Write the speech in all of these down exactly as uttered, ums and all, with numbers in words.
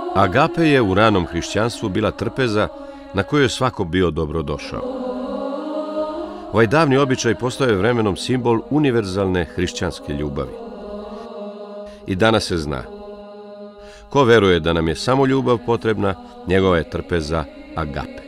Agape je u ranom hrišćanstvu bila trpeza na kojoj je svako bio dobrodošao. Ovaj davni običaj postao je vremenom simbol univerzalne hrišćanske ljubavi. I danas se zna. Ko veruje da nam je samo ljubav potrebna, njegova je trpeza agape.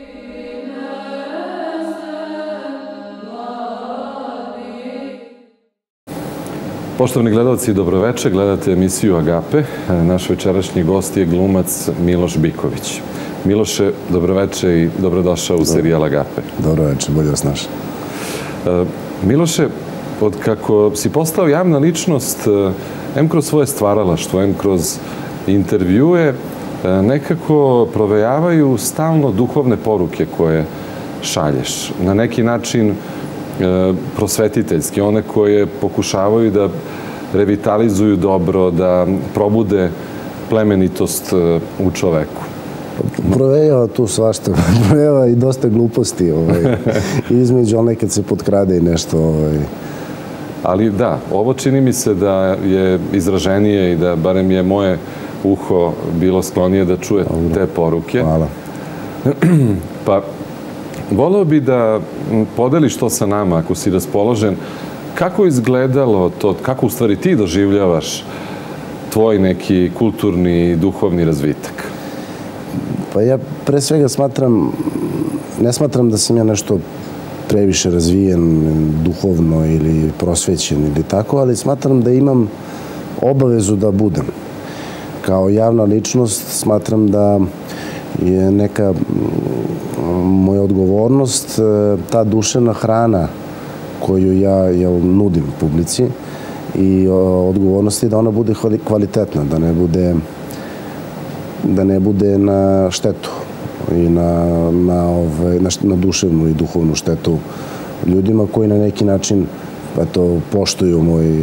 Poštovani gledalci, dobroveče, gledate emisiju Agape. Naš večerašnji gost je glumac Miloš Biković. Miloše, dobroveče i dobrodošao u serijal Agape. Dobroveče, bolje vas našao. Miloše, od kako si postao javna ličnost, em kroz svoje stvaralaštvo, em kroz intervjue, nekako provejavaju stalno duhovne poruke koje šalješ. Na neki način prosvetiteljski, one koje pokušavaju da revitalizuju dobro, da probude plemenitost u čoveku. Provejava tu svašta, provejava i dosta gluposti između, ali nekad se potkrade i nešto. Ali da, ovo čini mi se da je izraženije i da barem je moje uho bilo sklonije da čuje te poruke. Hvala. Pa, voleo bi da podeliš to sa nama, ako si raspoložen. Kako je izgledalo to, kako u stvari ti doživljavaš tvoj neki kulturni i duhovni razvitak? Pa ja pre svega smatram, ne smatram da sam ja nešto previše razvijen duhovno ili prosvećen ili tako, ali smatram da imam obavezu da budem. Kao javna ličnost smatram da je neka moja odgovornost, ta duševna hrana koju ja nudim publici i odgovornost je da ona bude kvalitetna, da ne bude da ne bude na štetu i na duševnu i duhovnu štetu ljudima koji na neki način poštuju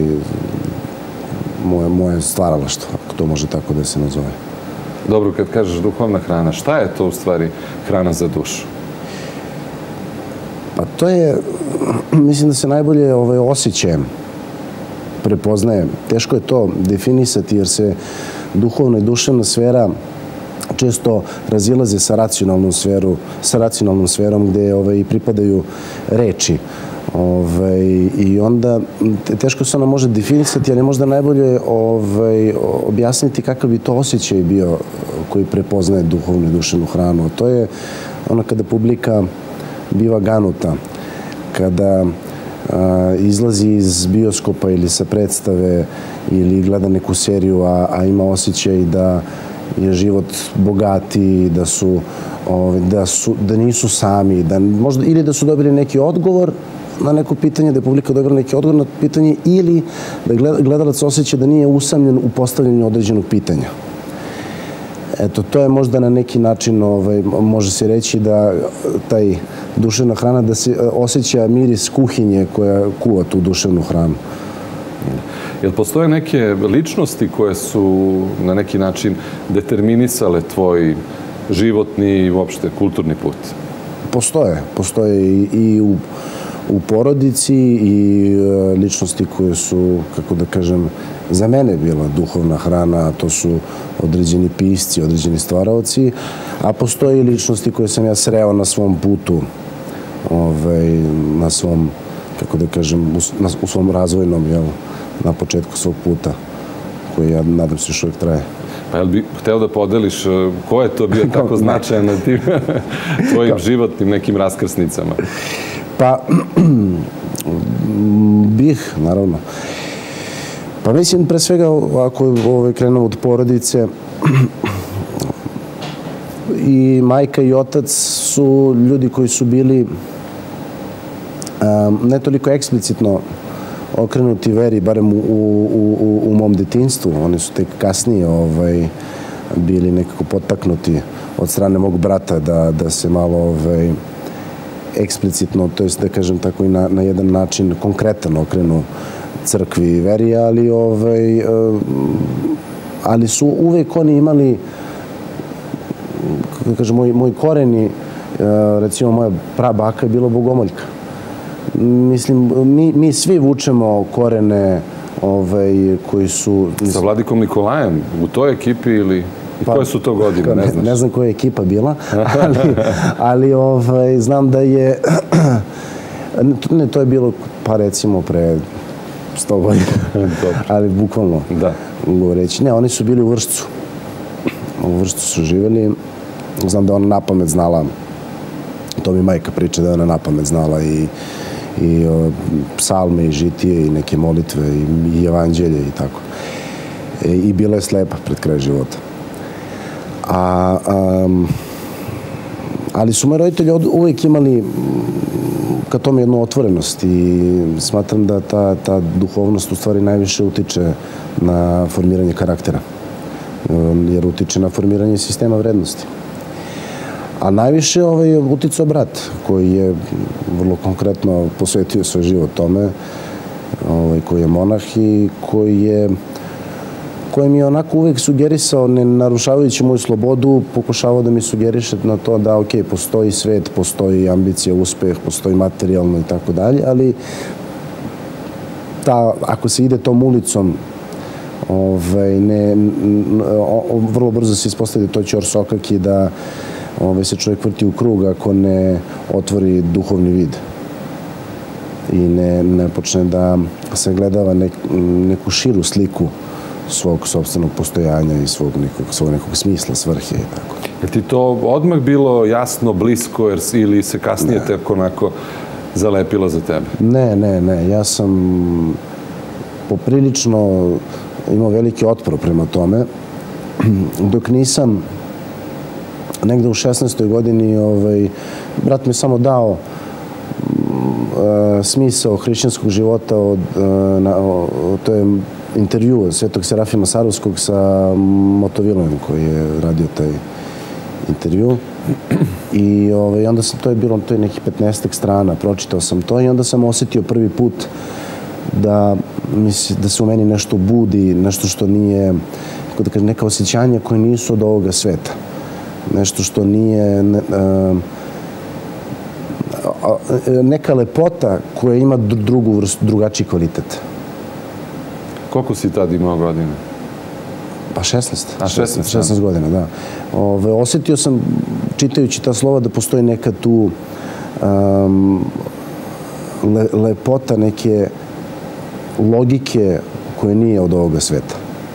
moje stvaralaštvo, ako to može tako da se nazove. Dobro, kad kažeš duhovna hrana, šta je to u stvari hrana za dušu? Pa to je, mislim da se najbolje osjećajem prepoznaje. Teško je to definisati jer se duhovna i duševna sfera često razilaze sa racionalnom sferom, sa racionalnom sferom gde i pripadaju reči. I onda teško se ona može definisati, ali možda najbolje objasniti kakav bi to osjećaj bio koji prepoznaje duhovnu i duševnu hranu. To je ono kada publika biva ganuta, kada izlazi iz bioskopa ili sa predstave ili gleda neku seriju, a ima osjećaj da je život bogati, da nisu sami, ili da su dobili neki odgovor na neko pitanje, da je publika dobila neki odgovor na pitanje, ili da gledalac osjeća da nije usamljen u postavljanju određenog pitanja. Eto, to je možda na neki način, može se reći da taj duševna hrana, da se osjeća miris kuhinje koja kuva tu duševnu hranu. Jel postoje neke ličnosti koje su na neki način determinisale tvoj životni i uopšte kulturni put? Postoje. Postoje i u porodici i ličnosti koje su, kako da kažem, za mene bila duhovna hrana, a to su određeni pisci, određeni stvaraoci, a postoje i ličnosti koje sam ja sreo na svom putu, na svom, kako da kažem, u svom razvojnom, na početku svog puta, koji ja nadam se još uvijek traje. Pa jel bi hteo da podeliš ko je to bio tako značajan na tim tvojim životnim nekim raskrsnicama? Pa, bih, naravno. Pa mislim, pre svega, ako krenemo od porodice, i majka i otac su ljudi koji su bili ne toliko eksplicitno okrenuti veri, barem u mom detinjstvu. Oni su tek kasnije bili nekako potaknuti od strane mog brata da se malo eksplicitno, to jest da kažem tako i na jedan način konkretan okrenu crkvi i veri, ali su uvek oni imali, kako da kažem, moji koreni, recimo moja prabaka je bila bogomoljka. Mislim, mi svi vučemo korene koji su... Sa Vladikom Nikolajem u toj ekipi ili... Koje su to godine, ne znaš? Ne znam koja je ekipa bila, ali znam da je... Ne, to je bilo, pa recimo, pre sto godina, ali bukvalno govoreći. Ne, oni su bili u Vršcu. U Vršcu su živjeli. Znam da ona napamet znala, to mi majka priča da je ona napamet znala i psalme, i žitije, i neke molitve, i evanđelje, i tako. I bila je slepa pred kraj života. Ali su moji roditelji uvijek imali ka tome jednu otvorenost i smatram da ta duhovnost u stvari najviše utiče na formiranje karaktera, jer utiče na formiranje sistema vrednosti. A najviše je uticao brat, koji je vrlo konkretno posvetio svoj život tome, koji je monah i koji je koji mi je onako uvijek sugerisao, ne narušavajući moju slobodu, pokušavao da mi sugeriše na to da, ok, postoji svet, postoji ambicija, uspeh, postoji materijalno i tako dalje, ali ako se ide tom ulicom, vrlo brzo se ispostavi da to je ćor sokak i da se čovjek vrti u krug ako ne otvori duhovni vid i ne počne da se gledava neku širu sliku svog sobstvenog postojanja i svog nekog smisla, svrhe i tako. Je ti to odmah bilo jasno, blisko ili se kasnije tako onako zalepilo za tebe? Ne, ne, ne. Ja sam poprilično imao veliki otpor prema tome, dok nisam negde u šesnaestoj godini brat mi je samo dao smisao hrišćanskog života, to je intervju Svetog Serafima Sarovskog sa Motovilojem koji je radio taj intervju i onda sam, to je bilo, to je nekih petnaestak strana, pročitao sam to i onda sam osjetio prvi put da se u meni nešto budi, nešto što nije, kako da kažem, neka osjećanja koje nisu od ovoga sveta. Nešto što nije neka lepota koja ima drugačiji kvalitet. Koliko si tad imao godina? Pa šesnaest. šesnaest godina, da. Osjetio sam, čitajući ta slova, da postoji neka tu lepota, neke logike koje nije od ovoga sveta.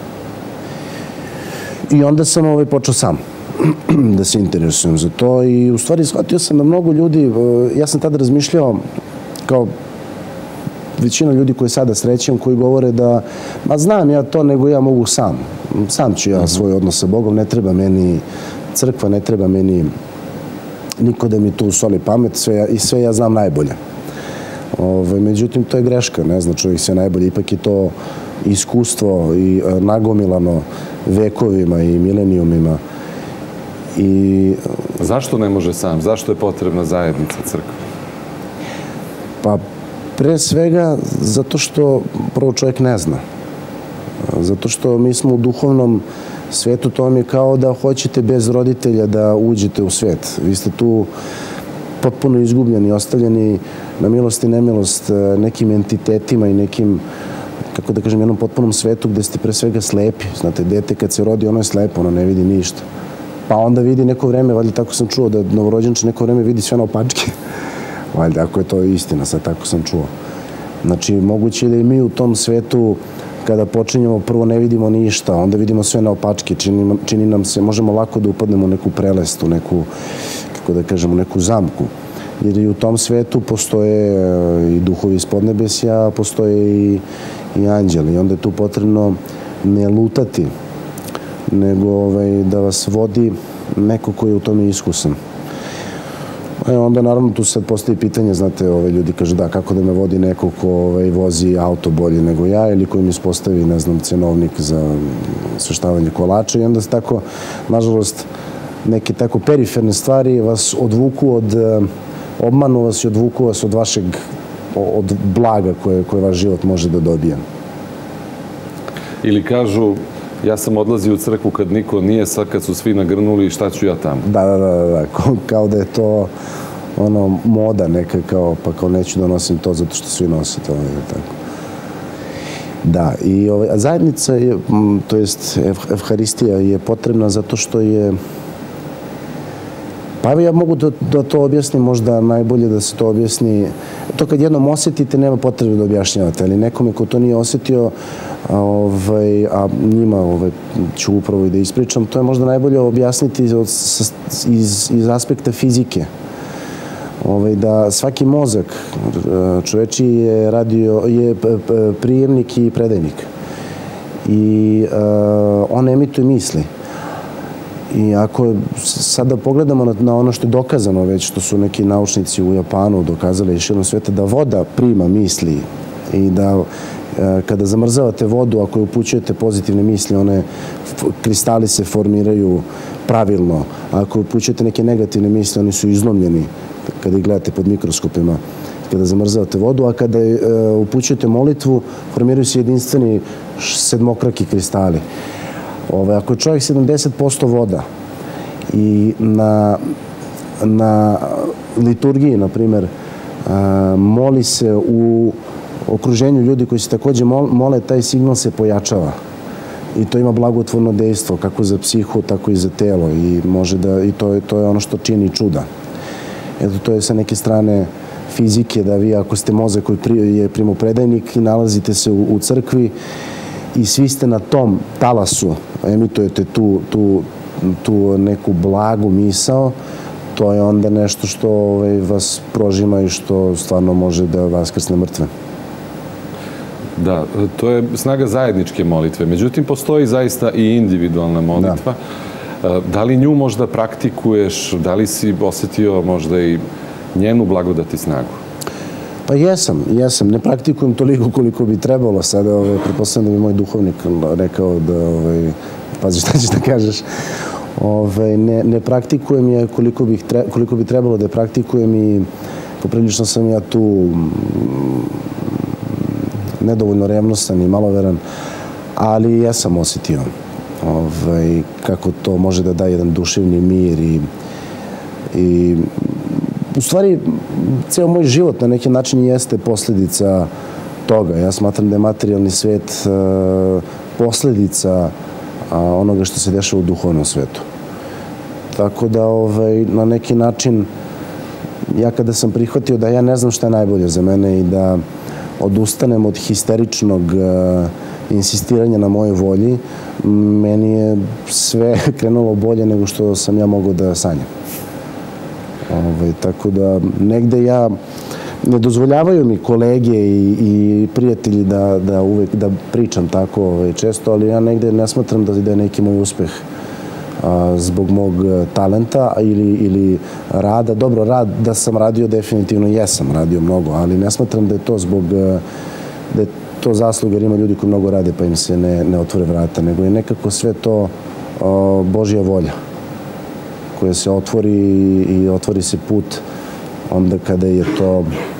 I onda sam počeo sam da se interesujem za to i u stvari shvatio sam da mnogo ljudi, ja sam tada razmišljao kao većina ljudi koje sada srećem, koji govore da, ma znam ja to, nego ja mogu sam. Sam ću ja svoj odnos sa Bogom, ne treba meni crkva, ne treba meni niko da mi tu soli pamet i sve ja znam najbolje. Međutim, to je greška, ne zna čovjek sve najbolje, ipak je to iskustvo i nagomilano vekovima i milenijumima. Zašto ne može sam? Zašto je potrebna zajednica crkve? Pa, pre svega, zato što prvo čovjek ne zna. Zato što mi smo u duhovnom svetu, to vam je kao da hoćete bez roditelja da uđete u svet. Vi ste tu potpuno izgubljeni, ostavljeni na milost i nemilost nekim entitetima i nekim, kako da kažem, jednom potpunom svetu gde ste pre svega slepi. Znate, dete kad se rodi, ono je slepo, ono ne vidi ništa. Pa onda vidi neko vreme, valjda tako sam čuo, da novorođenče neko vreme vidi sve na opačke. Valjda, ako je to istina, sad tako sam čuo. Znači, moguće je da i mi u tom svetu, kada počinjemo, prvo ne vidimo ništa, onda vidimo sve na opačke, čini nam se, možemo lako da upadnemo u neku prelest, u neku, kako da kažem, u neku zamku. Jer i u tom svetu postoje i duhovi iz podnebesja, postoje i anđeli. I onda je tu potrebno ne lutati, nego da vas vodi neko koji je u tome iskusan. Onda naravno tu sad postoji pitanje, znate, ljudi kažu da, kako da me vodi neko ko vozi auto bolje nego ja ili koji mi ispostavi, ne znam, cenovnik za sveštavanje kolača i onda se tako, nažalost, neke tako periferne stvari vas odvuku od, obmanu vas i odvuku vas od vašeg, od blaga koje vaš život može da dobije. Ili kažu, ja sam odlazio u crkvu kad niko nije, sad kad su svi nagrnuli, šta ću ja tamo? Da, da, da, da, kao da je to ono moda neka, kao, pa kao neću da nosim to zato što svi nose to, tako. Da, i ovaj, a zajednica je, to jest Evharistija je potrebna zato što je, pa evo ja mogu da, da to objasnim, možda najbolje da se to objasni, to kad jednom osjetite nema potrebe da objašnjavate, ali nekome ko to nije osjetio, ovaj, a njima ovaj, ću upravo i da ispričam, to je možda najbolje objasniti iz, iz, iz aspekta fizike. Ovaj, da svaki mozak čoveči je, radio, je prijemnik i predajnik. I uh, on emituje misli. I ako sada pogledamo na, na ono što je dokazano već, što su neki naučnici u Japanu dokazali i širom sveta, da voda prima misli i da uh, kada zamrzavate vodu, ako je upućujete pozitivne misli, one kristali se formiraju pravilno. A ako upućujete neke negativne misli, oni su izlomljeni kada ih gledate pod mikroskopima, kada zamrzavate vodu, a kada uh, upućujete molitvu, formiraju se jedinstveni sedmokraki kristali. Ove, ako je čovjek sedamdeset posto voda i na, na liturgiji, na primjer, uh, moli se u okruženju ljudi koji se također mole, taj signal se pojačava. I to ima blagotvorno dejstvo, kako za psihu, tako i za telo. I, može da, i to, je, to je ono što čini čuda. Eto, to je sa neke strane fizike, da vi ako ste mozak koji je primopredajnik i nalazite se u, u crkvi i svi ste na tom talasu, emitujete tu, tu, tu neku blagu misao, to je onda nešto što ovaj, vas prožima i što stvarno može da vaskrsne mrtve. Da, to je snaga zajedničke molitve. Međutim, postoji zaista i individualna molitva. Da. Da li nju možda praktikuješ, da li si osjetio možda i njenu blagodat i snagu? Pa jesam, jesam. Ne praktikujem toliko koliko bi trebalo. Sada, ovaj, pretpostavljam da bi moj duhovnik rekao da, ovaj, pazi šta ćeš da kažeš, ovaj, ne, ne praktikujem je koliko, bih tre, koliko bi trebalo da praktikujem i poprilično sam ja tu nedovoljno revnostan i maloveran, ali ja sam osjetio ovaj, kako to može da da jedan duševni mir i, i u stvari ceo moj život na neki način jeste posljedica toga. Ja smatram da je materijalni svet uh, posljedica uh, onoga što se dešava u duhovnom svetu. Tako da ovaj, na neki način ja kada sam prihvatio da ja ne znam šta je najbolje za mene i da odustanem od histeričnog uh, insistiranja na mojoj volji, meni je sve krenulo bolje nego što sam ja mogao da sanjam. Ovaj, tako da negde ja ne dozvoljavaju mi kolege i, i prijatelji da, da uvek da pričam tako ovaj, često, ali ja negde ne smatram da, da je neki moj uspeh a, zbog mog talenta ili, ili rada. Dobro, rad da sam radio definitivno jesam radio mnogo, ali ne smatram da je to zbog da je to zasluga jer ima ljudi koji mnogo rade pa im se ne, ne otvore vrata, nego je nekako sve to a, Božja volja koja se otvori i otvori se put onda kada je to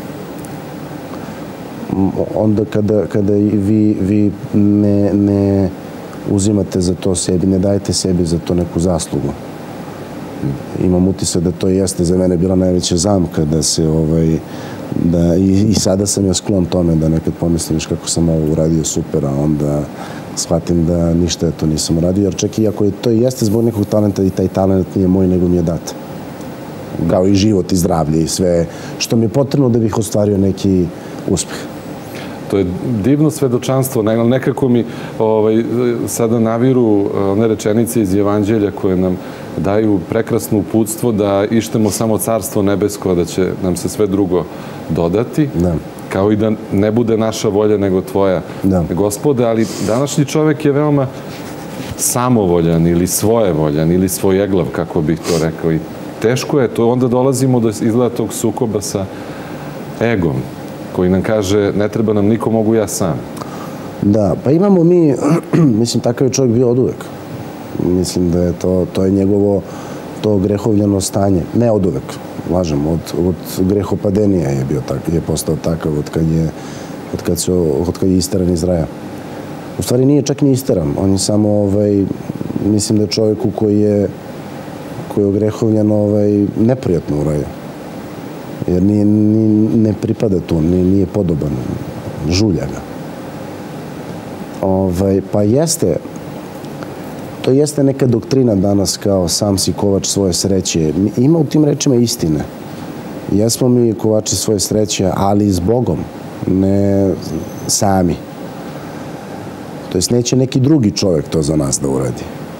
onda kada, kada vi, vi ne, ne uzimate za to sebi, ne dajete sebi za to neku zaslugu. Imam utisak da to jeste za mene bila najveća zamka da se ovaj, da i, i sada sam ja sklon tome da nekad pomisliš kako sam ovo uradio super, a onda shvatim da ništa to nisam uradio, jer čak i ako je to jeste zbog nekog talenta i taj talent nije moj, nego mi je dat. Kao i život i zdravlje i sve što mi je potrebno da bih ostvario neki uspeh. To je divno svedočanstvo. Nekako mi ovaj, sada naviru one rečenice iz Evanđelja koje nam daju prekrasno uputstvo da ištemo samo carstvo nebesko, da će nam se sve drugo dodati. Da. Kao i da ne bude naša volja nego tvoja, da. Gospode, ali današnji čovjek je veoma samovoljan ili svojevoljan ili svojeglav, kako bih to rekao. I teško je to, onda dolazimo do izgleda tog sukoba sa egom, koji nam kaže ne treba nam niko, mogu ja sam. Da, pa imamo mi, mislim, takav je čovjek bio od uvek. Mislim da je to, to je njegovo to grehovljeno stanje. Ne od uvek, lažem, od, od grehopadenija je bio tak, je postao takav od kad je, od kad se, od kad je isteran iz raja. U stvari nije čak ni isteran, on je samo, ovaj, mislim da je čovjeku koji je, koji je ogrehovljen ovaj, neprijatno u raju. Jer nije, nije, ne pripada tu, nije, nije podoban, žulja ga. Ovaj, pa jeste, to jeste neka doktrina danas kao sam si kovač svoje sreće. Ima u tim rečima istine. Jesmo mi kovači svoje sreće, ali s Bogom, ne sami. To jest neće neki drugi čovjek to za nas da uradi.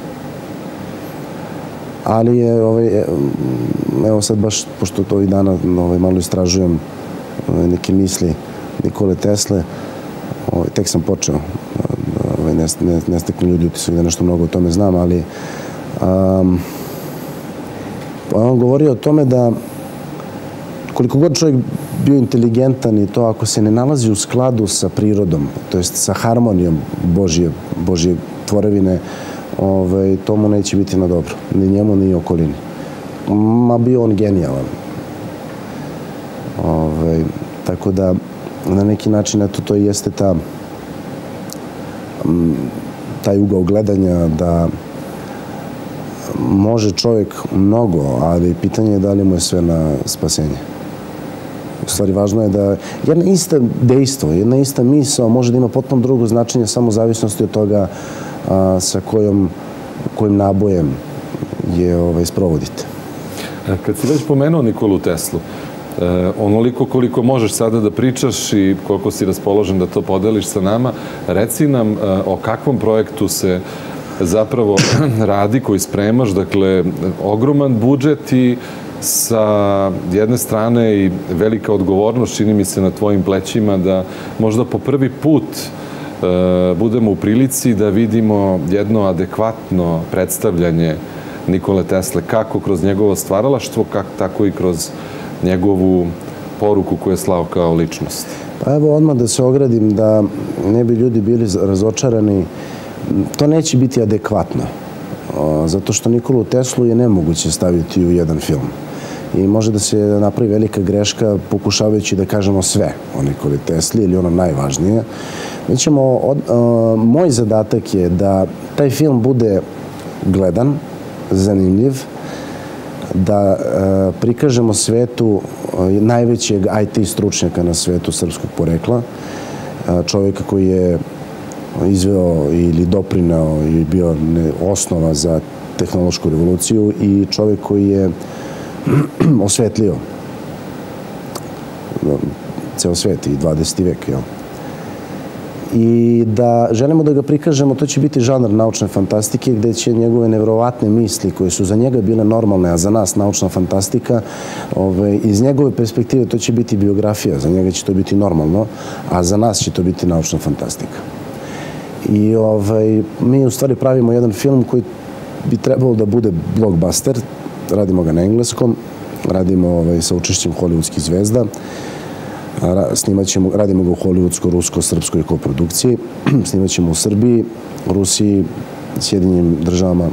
Ali je, ovaj, evo sad baš, pošto to ovih dana ovaj, malo istražujem neke misli Nikole Tesle, ovaj, tek sam počeo, ovaj, ne, ne, ne steknu ljudi utisak da nešto mnogo o tome znam, ali um, on govori o tome da koliko god čovjek bio inteligentan i to, ako se ne nalazi u skladu sa prirodom, to jest sa harmonijom Božje, Božje tvorevine, ovaj, to mu neće biti na dobro. Ni njemu, ni okolini. Ma bio on genijalan. Ovaj, tako da, na neki način, eto, to jeste ta taj ugao gledanja da može čovjek mnogo, ali pitanje je da li mu je sve na spasenje. U stvari, važno je da jedna ista dejstvo, jedna ista misao može da ima potpuno drugo značenje samo u zavisnosti od toga a, sa kojom, kojim nabojem je ovaj, sprovodite. Kad si već pomenuo Nikolu Teslu, e, onoliko koliko možeš sada da pričaš i koliko si raspoložen da to podeliš sa nama, reci nam e, o kakvom projektu se zapravo radi, koji spremaš, dakle, ogroman budžet i sa jedne strane i velika odgovornost, čini mi se, na tvojim plećima da možda po prvi put e, budemo u prilici da vidimo jedno adekvatno predstavljanje Nikole Tesle, kako kroz njegovo stvaralaštvo, kako, tako i kroz njegovu poruku koju je slao kao ličnost. Pa evo odmah da se ogradim da ne bi ljudi bili razočarani. To neće biti adekvatno, zato što Nikolu Teslu je nemoguće staviti u jedan film. I može da se napravi velika greška pokušavajući da kažemo sve o Nikoli Tesli ili ono najvažnije. Mi ćemo, od, uh, moj zadatak je da taj film bude gledan, zanimljiv, da uh, prikažemo svetu uh, najvećeg I T stručnjaka na svetu srpskog porekla, uh, čovjeka koji je izveo ili doprineo i bio osnova za tehnološku revoluciju i čovjek koji je osvetlio ceo svet i dvadeseti vek. Jel? I da želimo da ga prikažemo, to će biti žanr naučne fantastike gde će njegove nevjerovatne misli koje su za njega bile normalne, a za nas naučna fantastika, ovaj, iz njegove perspektive to će biti biografija, za njega će to biti normalno, a za nas će to biti naučna fantastika. I ovaj, mi u stvari pravimo jedan film koji bi trebalo da bude blockbuster, radimo ga na engleskom, radimo ovaj, sa učešćem hollywoodskih zvezda, snimat ćemo, radimo ga u hollywoodsko-rusko-srpskoj koprodukciji, snimat ćemo u Srbiji, Rusiji, Sjedinjenim državama.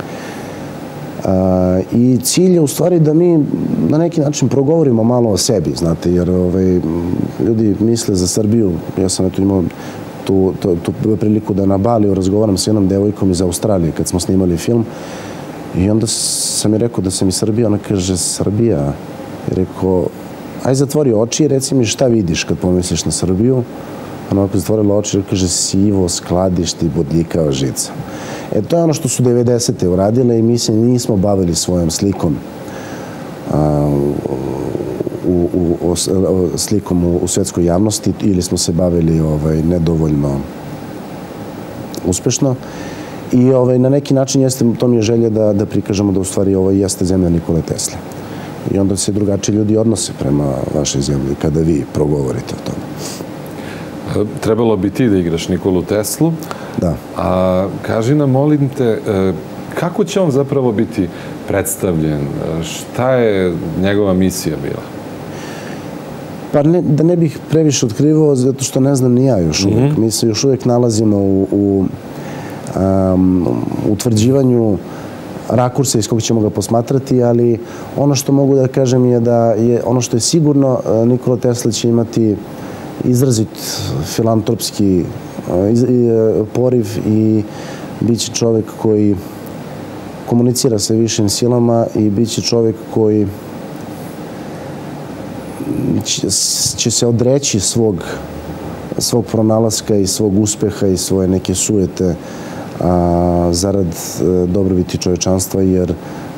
A, I cilj je u stvari da mi na neki način progovorimo malo o sebi, znate, jer ovaj, ljudi misle za Srbiju, ja sam eto imao tu, tu, tu priliku da na Baliju razgovaram s jednom devojkom iz Australije kad smo snimali film i onda sam je rekao da sam iz Srbije, ona kaže Srbija, i rekao aj zatvori oči i reci mi šta vidiš kad pomisliš na Srbiju. Ona ovako zatvorila oči i kaže sivo skladište i bodljikava žica. E to je ono što su devedesete uradile i mi se nismo bavili svojom slikom a, u, u, u, slikom u, u svetskoj javnosti ili smo se bavili ovaj, nedovoljno uspešno. I ovaj, na neki način jeste, to mi je želja da, da prikažemo da u stvari ovo jeste zemlja Nikole Tesle. I onda se drugačiji ljudi odnose prema vašoj zemlji kada vi progovorite o tome. Trebalo bi ti da igraš Nikolu Teslu. Da. A kaži nam, molim te, kako će on zapravo biti predstavljen? Šta je njegova misija bila? Pa ne, da ne bih previše otkrivao, zato što ne znam ni ja još uvijek. Mm-hmm. Mi se još uvijek nalazimo u, u um, utvrđivanju rakursa iz kog ćemo ga posmatrati, ali ono što mogu da kažem je da je ono što je sigurno, Nikola Tesla će imati izrazit filantropski poriv i bit će čovjek koji komunicira sa višim silama i bit će čovjek koji će, će se odreći svog svog pronalaska i svog uspeha i svoje neke sujete zarad dobrobiti čovečanstva, jer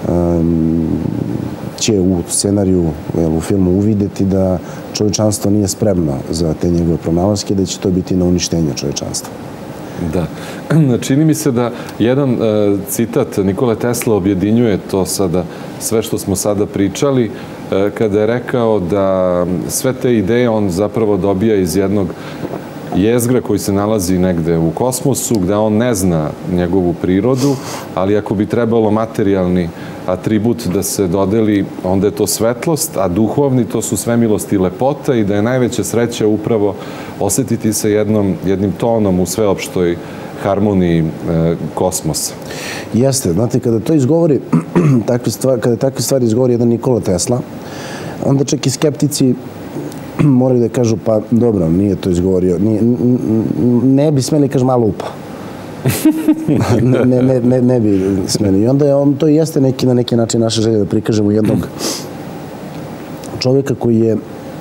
će u scenariju, u filmu uvideti da čovečanstvo nije spremno za te njegove pronalaske, da će to biti na uništenje čovečanstva. Da. Čini mi se da jedan citat Nikole Tesla objedinjuje to sada, sve što smo sada pričali, kada je rekao da sve te ideje on zapravo dobija iz jednog jezgra koji se nalazi negde u kosmosu, gde on ne zna njegovu prirodu, ali ako bi trebalo materijalni atribut da se dodeli, onda je to svetlost, a duhovni to su svemilost i lepota, i da je najveća sreća upravo osetiti se jednom, jednim tonom u sveopštoj harmoniji e, kosmosa. Jeste, znate, kada to izgovori, takve stvari, kada takve stvari izgovori jedan Nikola Tesla, onda čak i skeptici moraju da kažu, pa dobro, nije to izgovorio, nije, ne bi smeli, kaži, malo upa. ne, ne, ne, ne bi smeli. I onda je on, to jeste neki, na neki način naša želja da prikažemo jednog čovjeka koji je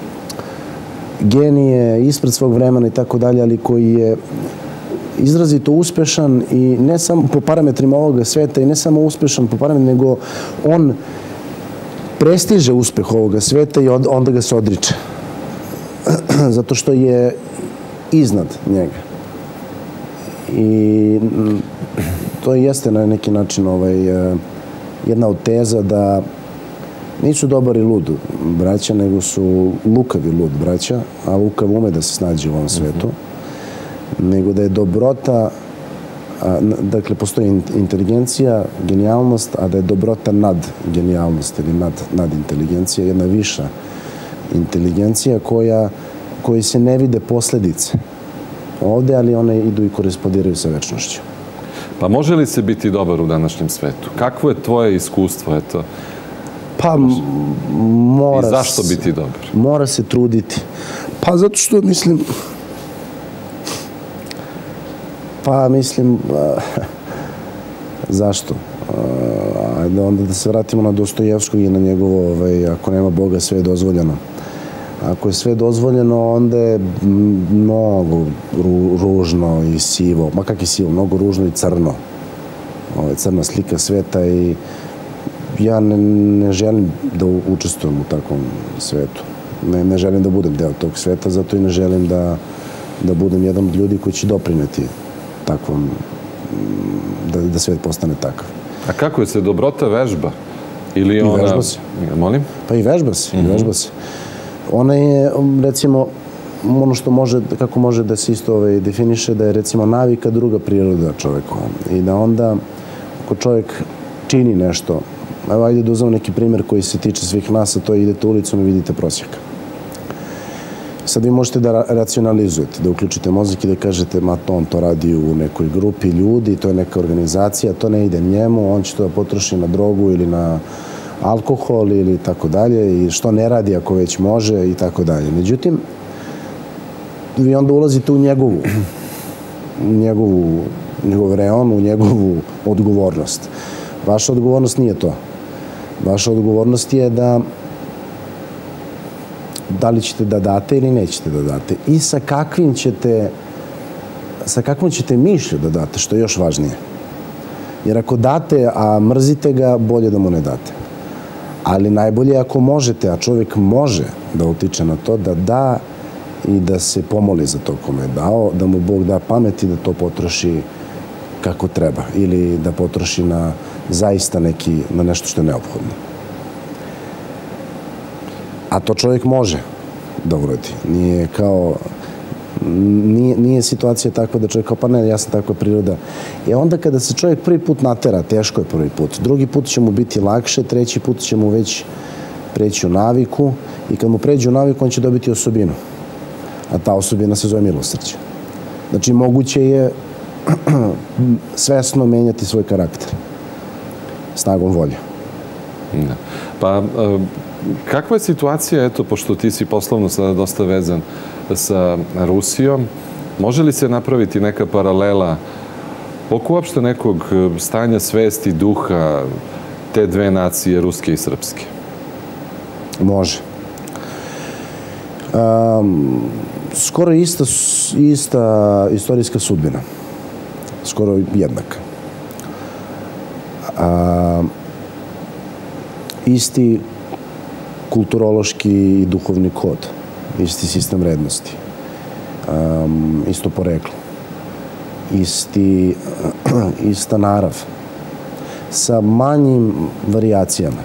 genije, ispred svog vremena i tako dalje, ali koji je izrazito uspešan i ne samo po parametrima ovoga sveta i ne samo uspešan po parametrima, nego on prestiže uspeh ovoga sveta i onda ga se odriče. Zato što je iznad njega. I to jeste na neki način ovaj, jedna od teza da nisu dobar i lud braća, nego su lukavi lud braća, a lukav ume da se snađe u ovom svetu. Nego da je dobrota, dakle, postoji inteligencija, genijalnost, a da je dobrota nad genijalnost ili nad, nad inteligencija, jedna viša inteligencija koja, koji se ne vide posledice ovde, ali one idu i korespondiraju sa večnošću. Pa može li se biti dobar u današnjem svetu? Kakvo je tvoje iskustvo, eto? Pa mora... I zašto biti dobar? Mora se truditi. Pa zato što, mislim... Pa, mislim... Zašto? Ajde onda da se vratimo na Dostojevskog i na njegovo, ovaj, ako nema Boga, sve je dozvoljeno. Ako je sve dozvoljeno, onda je mnogo ružno i sivo. Ma kak je sivo? Mnogo ružno i crno. Ovo je crna slika sveta i ja ne, ne želim da učestvujem u takvom svetu. Ne, ne želim da budem deo tog sveta, zato i ne želim da, da budem jedan od ljudi koji će doprineti takvom, da, da svet postane takav. A kako je se dobrota vežba? Ili ona... I vežba se. Molim? Pa i vežba se, i vežba se. Ona je, recimo, ono što može, kako može da se isto ovaj, definiše, da je, recimo, navika druga priroda čovekova. I da onda, ako čovjek čini nešto, evo, ajde da uzmem neki primjer koji se tiče svih nas, a to je idete ulicom i vidite prosjaka. Sad vi možete da racionalizujete, da uključite mozak i da kažete, ma to on to radi u nekoj grupi ljudi, to je neka organizacija, to ne ide njemu, on će to da potroši na drogu ili na alkohol ili tako dalje, i što ne radi ako već može i tako dalje. Međutim, vi onda ulazite u njegovu, u njegovu, njegov reon, u njegovu odgovornost. Vaša odgovornost nije to. Vaša odgovornost je da da li ćete da date ili nećete da date i sa kakvim ćete sa kakvom ćete mišlju da date, što je još važnije. Jer ako date, a mrzite ga, bolje da mu ne date. Ali najbolje ako možete, a čovjek može da utiče na to, da da i da se pomoli za to kome je dao, da mu Bog da pamet i da to potroši kako treba ili da potroši na zaista neki, na nešto što je neophodno. A to čovjek može da uradi. Nije kao, nije, nije situacija takva da čovjek kao, pa ne, ja sam takva priroda. I onda kada se čovjek prvi put natera, teško je prvi put, drugi put će mu biti lakše, treći put će mu već preći u naviku i kad mu pređe u naviku, on će dobiti osobinu. A ta osobina se zove milosrđe. Znači, moguće je svesno menjati svoj karakter snagom volje. Pa, kakva je situacija, eto, pošto ti si poslovno sada dosta vezan sa Rusijom, može li se napraviti neka paralela oko uopšte nekog stanja svesti, duha te dve nacije, ruske i srpske? Može. Um, skoro ista, ista istorijska sudbina. Skoro jednaka. A, isti kulturološki i duhovni kod. Isti sistem vrednosti. Um, isto poreklo. Isti, ista narav. Sa manjim varijacijama.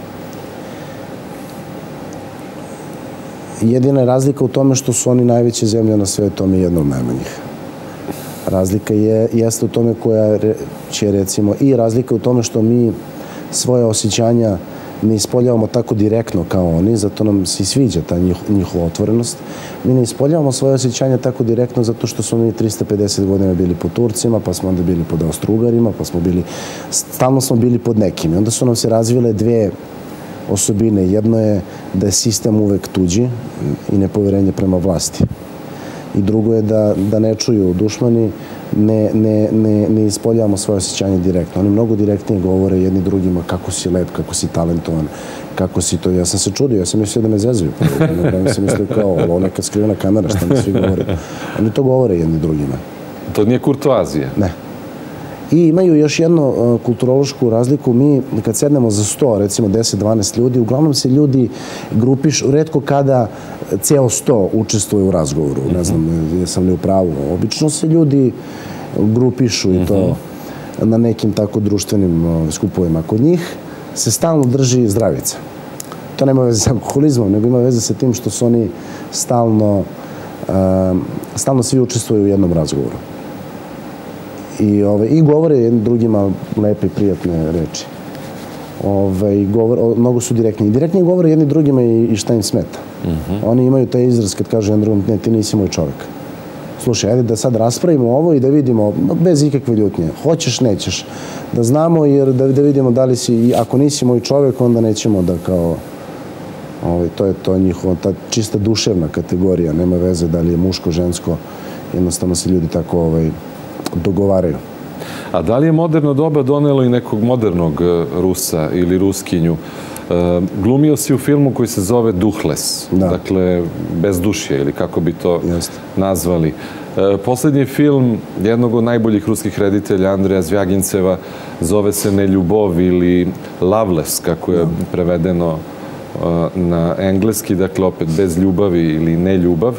Jedina je razlika u tome što su oni najveće zemlje na svetu, a mi jedna od najmanjih. Razlika je, jeste u tome koja će, recimo, i razlika u tome što mi svoje osjećanja ne ispoljavamo tako direktno kao oni, zato nam se i sviđa ta njih, njihova otvorenost. Mi ne ispoljavamo svoje osjećanja tako direktno zato što smo mi trista pedeset godina bili pod Turcima, pa smo onda bili pod Austrougarima, pa smo bili, stalno smo bili pod nekim. I onda su nam se razvile dve osobine. Jedno je da je sistem uvek tuđi i nepoverenje prema vlasti. I drugo je da, da ne čuju dušmani, ne, ne, ne, ne ispoljavamo svoje osjećanje direktno. Oni mnogo direktnije govore jedni drugima kako si lep, kako si talentovan, kako si to. Ja sam se čudio, ja sam mislio da me zezuju. Ja sam mislio kao, ovo neka skrivena kamera, šta mi svi govore. Oni to govore jedni drugima. To nije kurtoazija? Ne. I imaju još jednu uh, kulturološku razliku. Mi, kad sednemo za sto, recimo deset dvanaest ljudi, uglavnom se ljudi grupišu, retko kada ceo sto učestvuje u razgovoru. Ne znam, jesam li u pravu. Obično se ljudi grupišu i to na nekim tako društvenim uh, skupovima. Kod njih se stalno drži zdravica. To nema veze sa alkoholizmom, nego ima veze sa tim što su oni stalno, uh, stalno svi učestvuju u jednom razgovoru. I, ove, i govore jednim drugima lepe i prijatne reči. Ove, i govore, o, mnogo su direktni. I direktnije govore jedni drugima i, i šta im smeta. Uh-huh. Oni imaju taj izraz kad kažu jednom drugom, ne, ti nisi moj čovjek. Slušaj, ajde da sad raspravimo ovo i da vidimo, bez ikakve ljutnje, hoćeš, nećeš, da znamo jer da, da vidimo da li si, ako nisi moj čovjek, onda nećemo da kao, ove, to je to njihova, ta čista duševna kategorija, nema veze da li je muško, žensko, jednostavno se ljudi tako ovaj, dogovaraju. A da li je moderno doba donelo i nekog modernog Rusa ili Ruskinju? E, glumio si u filmu koji se zove Duhles, da. Dakle, bez dušje ili kako bi to Just. nazvali. E, poslednji film jednog od najboljih ruskih reditelja, Andreja Zvjaginceva, zove se Neljubov ili Loveless, kako je da. prevedeno e, na engleski, dakle opet bez ljubavi ili neljubav.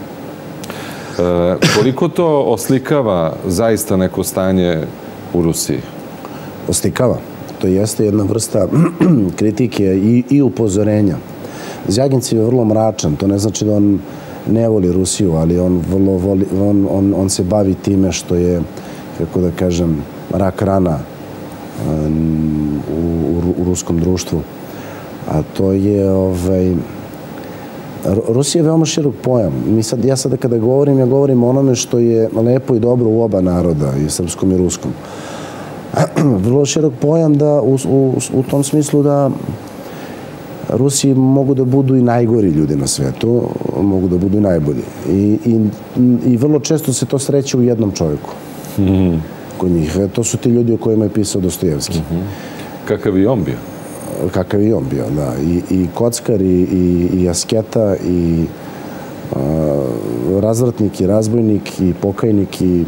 E, koliko to oslikava zaista neko stanje u Rusiji? Oslikava. To jeste jedna vrsta kritike i, i upozorenja. Zvjagincev je vrlo mračan. To ne znači da on ne voli Rusiju, ali on, vrlo voli, on, on, on se bavi time što je, kako da kažem, rak rana um, u, u, u ruskom društvu. A to je ovaj, Rusija je veoma širok pojam. Mi sad, ja sada kada govorim, ja govorim o onome što je lepo i dobro u oba naroda, i srpskom i ruskom. Vrlo širok pojam da u, u, u tom smislu da Rusi mogu da budu i najgori ljudi na svetu, mogu da budu i najbolji. I, i, i vrlo često se to sreće u jednom čovjeku. Mm-hmm. Kod njih. To su ti ljudi o kojima je pisao Dostojevski. Mm-hmm. Kakav je on bio? Kakav je on bio, da. I, i kockar, i, i, i asketa, i a, razvratnik, i razbojnik, i pokajnik, i...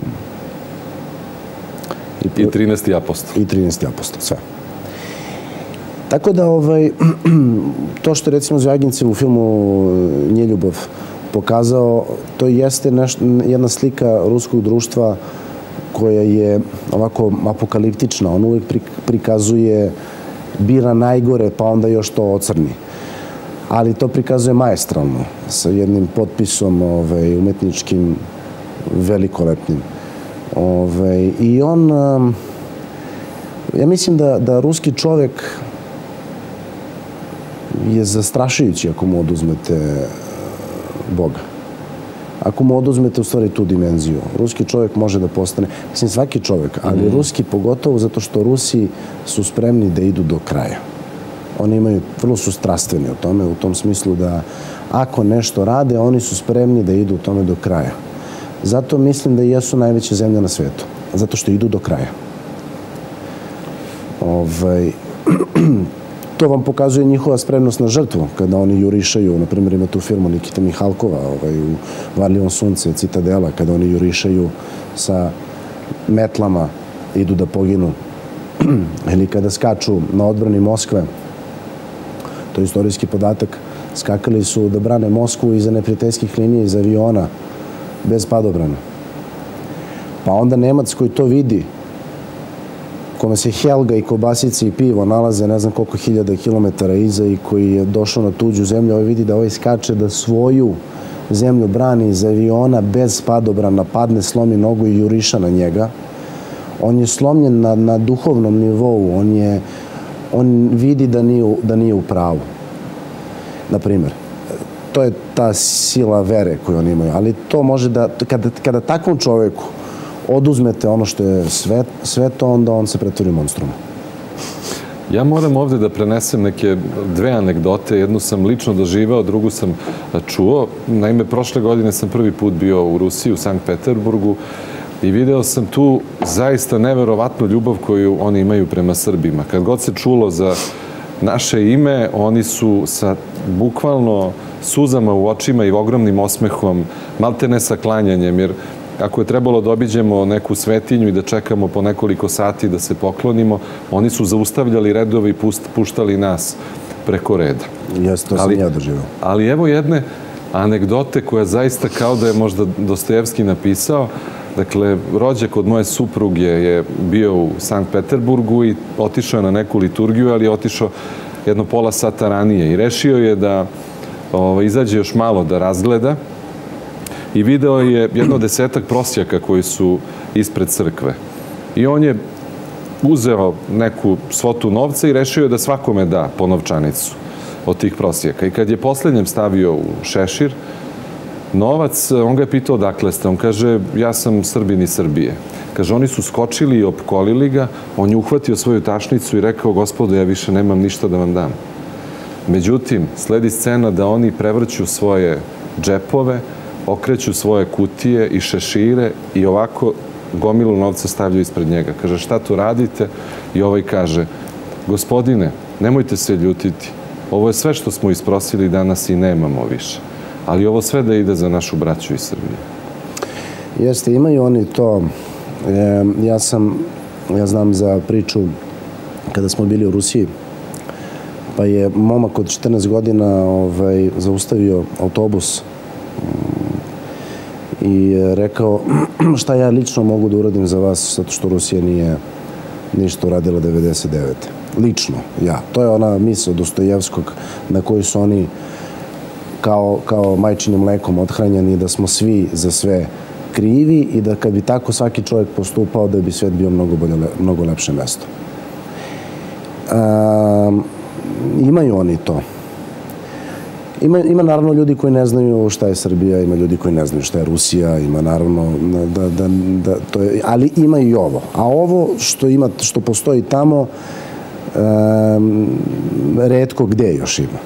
I, I trinaesti apostol. I trinaesti apostol, sve. Tako da, ovaj, to što je recimo Zvjagincev u filmu Neljubov pokazao, to jeste neš, jedna slika ruskog društva koja je ovako apokaliptična. On uvijek prikazuje, bira najgore, pa onda još to ocrni. Ali to prikazuje maestralno, sa jednim potpisom ovaj, umetničkim, velikolepnim. Ove, I on, ja mislim da, da ruski čovjek je zastrašujući ako mu oduzmete Boga. Ako mu oduzmete u stvari tu dimenziju. Ruski čovjek može da postane, mislim svaki čovjek, ali mm. ruski pogotovo zato što Rusi su spremni da idu do kraja. Oni imaju, vrlo su strastveni u tome, u tom smislu da ako nešto rade, oni su spremni da idu u tome do kraja. Zato mislim da jesu najveća zemlja na svetu. Zato što idu do kraja. Ovaj, to vam pokazuje njihova spremnost na žrtvu, kada oni jurišaju, na primjer ima tu filmu Nikita Mihalkova ovaj, u Varljivom sunce, Citadela, kada oni jurišaju sa metlama, idu da poginu. Ili kada skaču na odbrani Moskve, to je istorijski podatak, skakali su da brane Moskvu iza neprijateljskih linija, iz aviona, bez padobrana. Pa onda Nemac koji to vidi, kome se Helga i kobasice i pivo nalaze ne znam koliko hiljada kilometara iza i koji je došao na tuđu zemlju, ovaj vidi da ovaj skače da svoju zemlju brani iz aviona bez padobrana, padne, slomi nogu i juriša na njega. On je slomljen na, na duhovnom nivou, on, je, on vidi da nije, da nije u pravu. Naprimjer, to je ta sila vere koju oni imaju, ali to može da, kada, kada takvom čoveku oduzmete ono što je svet, sveto, onda on se pretvori u monstrum. Ja moram ovdje da prenesem neke dve anegdote. Jednu sam lično doživao, drugu sam čuo. Naime, prošle godine sam prvi put bio u Rusiji, u Sankt Peterburgu, i video sam tu zaista neverovatnu ljubav koju oni imaju prema Srbima. Kad god se čulo za naše ime, oni su sa bukvalno suzama u očima i ogromnim osmehom, malte ne sa klanjanjem, jer ako je trebalo da obiđemo neku svetinju i da čekamo po nekoliko sati da se poklonimo, oni su zaustavljali redove i puštali nas preko reda. Jeste, to sam ja doživao. Ali evo jedne anegdote koja zaista kao da je možda Dostojevski napisao. Dakle, rođak od moje supruge je bio u Sankt Peterburgu i otišao je na neku liturgiju, ali je otišao jedno pola sata ranije i rešio je da o, izađe još malo da razgleda i video je jedno desetak prosjaka koji su ispred crkve. I on je uzeo neku svotu novca i rešio je da svakome da po novčanicu od tih prosjaka. I kad je posljednjem stavio u šešir novac, on ga je pitao odakle ste. On kaže, ja sam Srbin iz Srbije. Kaže, oni su skočili i opkolili ga, on je uhvatio svoju tašnicu i rekao, gospodo, ja više nemam ništa da vam dam. Međutim, sledi scena da oni prevrću svoje džepove, okreću svoje kutije i šešire i ovako gomilu novca stavljaju ispred njega. Kaže, šta tu radite? I ovaj kaže, gospodine, nemojte se ljutiti. Ovo je sve što smo isprosili danas i nemamo više. Ali ovo sve da ide za našu braću iz Srbije. Jeste, imaju oni to. Ja sam, ja znam za priču kada smo bili u Rusiji, pa je momak od četrnaest godina ovaj, zaustavio autobus i rekao šta ja lično mogu da uradim za vas, zato što Rusija nije ništa uradila devedeset devete. Lično, ja. To je ona misao Dostojevskog na koju su oni kao, kao majčinim mlekom othranjeni, da smo svi za sve krivi i da kad bi tako svaki čovjek postupao, da bi svet bio mnogo, bolje, mnogo lepše mesto. Um, imaju oni to. Ima, ima naravno ljudi koji ne znaju šta je Srbija, ima ljudi koji ne znaju šta je Rusija, ima naravno da, da, da to je, ali ima i ovo. A ovo što ima, što postoji tamo, um, retko gde još ima.